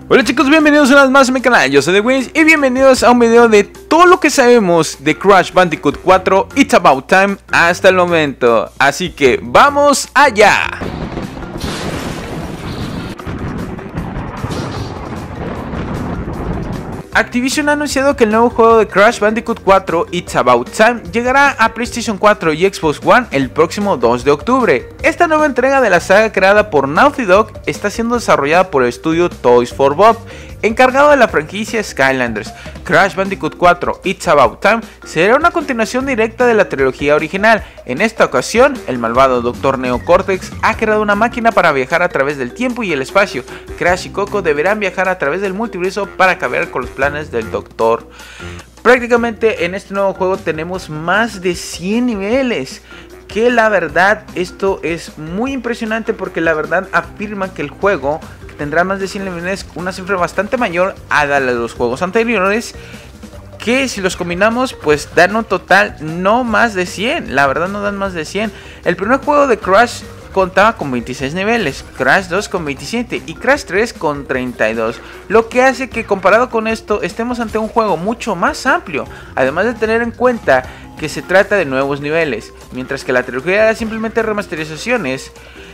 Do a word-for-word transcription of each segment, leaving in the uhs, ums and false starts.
Hola chicos, bienvenidos una vez más a mi canal, yo soy The Wins y bienvenidos a un video de todo lo que sabemos de Crash Bandicoot cuatro It's About Time hasta el momento. Así que ¡vamos allá! Activision ha anunciado que el nuevo juego de Crash Bandicoot cuatro It's About Time llegará a PlayStation cuatro y Xbox One el próximo dos de octubre. Esta nueva entrega de la saga creada por Naughty Dog está siendo desarrollada por el estudio Toys for Bob, encargado de la franquicia Skylanders. Crash Bandicoot cuatro It's About Time será una continuación directa de la trilogía original. En esta ocasión, el malvado doctor Neo Cortex ha creado una máquina para viajar a través del tiempo y el espacio. Crash y Coco deberán viajar a través del multiverso para acabar con los planes del doctor. Prácticamente en este nuevo juego tenemos más de cien niveles. Que la verdad esto es muy impresionante, porque la verdad afirma que el juego tendrá más de cien niveles, una cifra bastante mayor a la de los juegos anteriores, que si los combinamos pues dan un total no más de cien, la verdad no dan más de cien. El primer juego de Crash contaba con veintiséis niveles, Crash dos con veintisiete y Crash tres con treinta y dos, lo que hace que comparado con esto estemos ante un juego mucho más amplio, además de tener en cuenta que se trata de nuevos niveles, mientras que la trilogía era simplemente remasterizaciones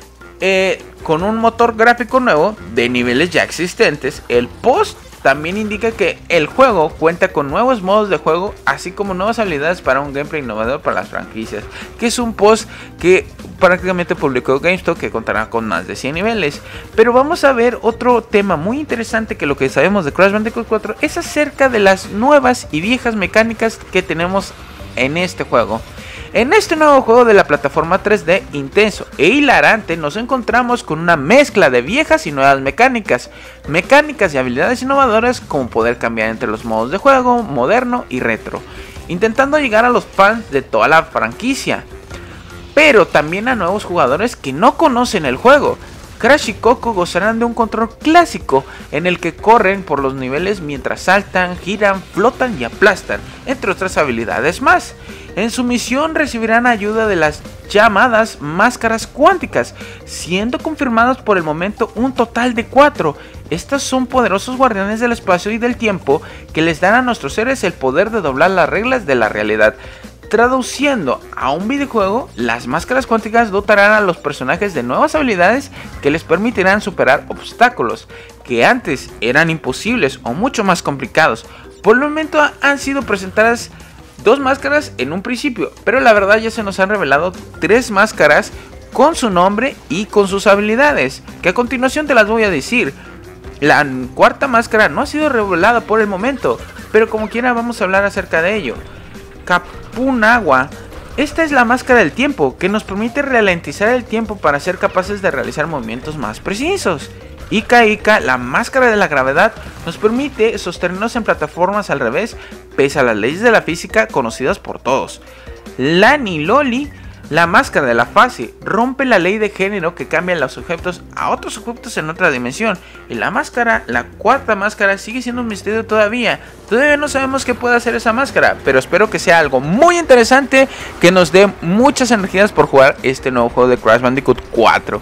eh, con un motor gráfico nuevo de niveles ya existentes. El post también indica que el juego cuenta con nuevos modos de juego, así como nuevas habilidades para un gameplay innovador para las franquicias, que es un post que prácticamente publicó GameStop, que contará con más de cien niveles. Pero vamos a ver otro tema muy interesante, que lo que sabemos de Crash Bandicoot cuatro es acerca de las nuevas y viejas mecánicas que tenemos en este juego. En este nuevo juego de la plataforma tres D intenso e hilarante nos encontramos con una mezcla de viejas y nuevas mecánicas, mecánicas y habilidades innovadoras, como poder cambiar entre los modos de juego moderno y retro, intentando llegar a los fans de toda la franquicia, pero también a nuevos jugadores que no conocen el juego. Crash y Coco gozarán de un control clásico en el que corren por los niveles mientras saltan, giran, flotan y aplastan, entre otras habilidades más. En su misión recibirán ayuda de las llamadas máscaras cuánticas, siendo confirmados por el momento un total de cuatro. Estas son poderosos guardianes del espacio y del tiempo que les dan a nuestros seres el poder de doblar las reglas de la realidad. Traduciendo a un videojuego, las máscaras cuánticas dotarán a los personajes de nuevas habilidades que les permitirán superar obstáculos que antes eran imposibles o mucho más complicados. Por el momento han sido presentadas dos máscaras en un principio, pero la verdad ya se nos han revelado tres máscaras con su nombre y con sus habilidades, que a continuación te las voy a decir. La cuarta máscara no ha sido revelada por el momento, pero como quiera vamos a hablar acerca de ello. Capunagua. Esta es la máscara del tiempo, que nos permite ralentizar el tiempo para ser capaces de realizar movimientos más precisos. Ika Ika, la máscara de la gravedad, nos permite sostenernos en plataformas al revés, pese a las leyes de la física conocidas por todos. Lani Loli, la máscara de la fase, rompe la ley de género que cambia los objetos a otros objetos en otra dimensión. Y la máscara, la cuarta máscara, sigue siendo un misterio todavía. Todavía no sabemos qué puede hacer esa máscara, pero espero que sea algo muy interesante, que nos dé muchas energías por jugar este nuevo juego de Crash Bandicoot cuatro.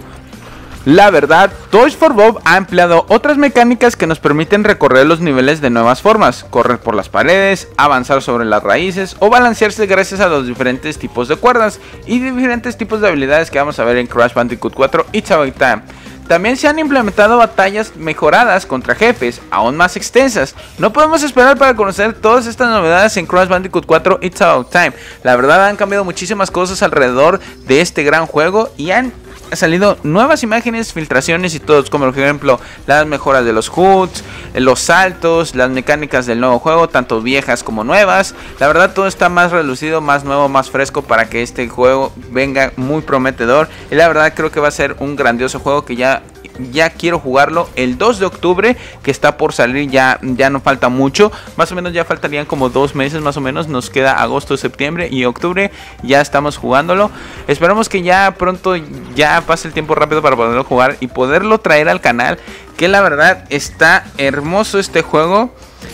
La verdad, Toys for Bob ha empleado otras mecánicas que nos permiten recorrer los niveles de nuevas formas, correr por las paredes, avanzar sobre las raíces o balancearse gracias a los diferentes tipos de cuerdas y diferentes tipos de habilidades que vamos a ver en Crash Bandicoot cuatro It's About Time. También se han implementado batallas mejoradas contra jefes aún más extensas. No podemos esperar para conocer todas estas novedades en Crash Bandicoot cuatro It's About Time. La verdad, han cambiado muchísimas cosas alrededor de este gran juego y han salido nuevas imágenes, filtraciones y todo, como por ejemplo las mejoras de los H U Ds, los saltos, las mecánicas del nuevo juego, tanto viejas como nuevas. La verdad, todo está más relucido, más nuevo, más fresco para que este juego venga muy prometedor. Y la verdad creo que va a ser un grandioso juego que ya ya quiero jugarlo el dos de octubre, que está por salir. Ya, ya no falta mucho, más o menos ya faltarían como dos meses más o menos. Nos queda agosto, septiembre y octubre, ya estamos jugándolo. Esperamos que ya pronto ya pase el tiempo rápido para poderlo jugar y poderlo traer al canal, que la verdad está hermoso este juego.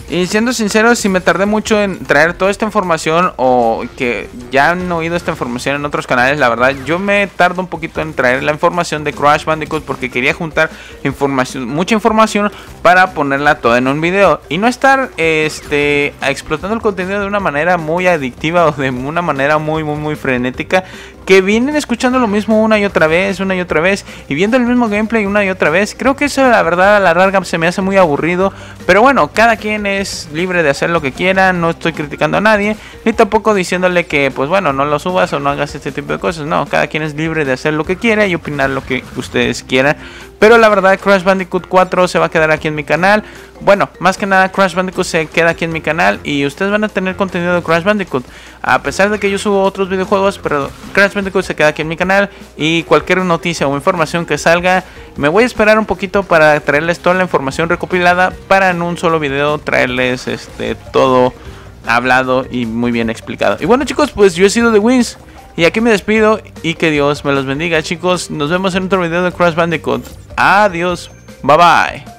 Y siendo sincero, si me tardé mucho en traer toda esta información o que ya han oído esta información en otros canales, la verdad yo me tardo un poquito en traer la información de Crash Bandicoot porque quería juntar información, mucha información para ponerla toda en un video y no estar este explotando el contenido de una manera muy adictiva o de una manera muy muy muy frenética, que vienen escuchando lo mismo una y otra vez, una y otra vez y viendo el mismo gameplay una y otra vez. Creo que eso la verdad a la larga se me hace muy aburrido, pero bueno, cada quien es libre de hacer lo que quiera, no estoy criticando a nadie, ni tampoco diciéndole que pues bueno, no lo subas o no hagas este tipo de cosas. No, cada quien es libre de hacer lo que quiera y opinar lo que ustedes quieran. Pero la verdad Crash Bandicoot cuatro se va a quedar aquí en mi canal. Bueno, más que nada Crash Bandicoot se queda aquí en mi canal y ustedes van a tener contenido de Crash Bandicoot. A pesar de que yo subo otros videojuegos, pero Crash Bandicoot se queda aquí en mi canal. Y cualquier noticia o información que salga, me voy a esperar un poquito para traerles toda la información recopilada, para en un solo video traerles este todo hablado y muy bien explicado. Y bueno chicos, pues yo he sido The Wins y aquí me despido y que Dios me los bendiga chicos. Nos vemos en otro video de Crash Bandicoot. Adiós, bye bye.